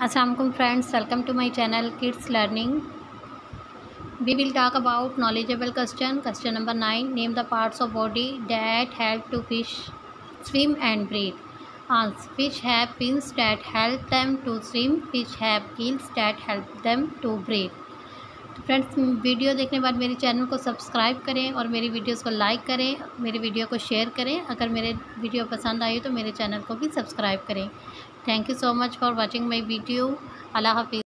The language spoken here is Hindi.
Assalamualaikum friends, welcome to my channel Kids Learning. We will talk about knowledgeable question. Question number 9. Name the parts of body that help to fish swim and breathe. Answer. Fish have fins that help them to swim. Fish have gills that help them to breathe. तो फ्रेंड्स, वीडियो देखने के बाद मेरे चैनल को सब्सक्राइब करें और मेरी वीडियोस को लाइक करें, मेरी वीडियो को शेयर करें। अगर मेरे वीडियो पसंद आई तो मेरे चैनल को भी सब्सक्राइब करें। Thank you so much for watching my video. अल्लाह हाफिज़।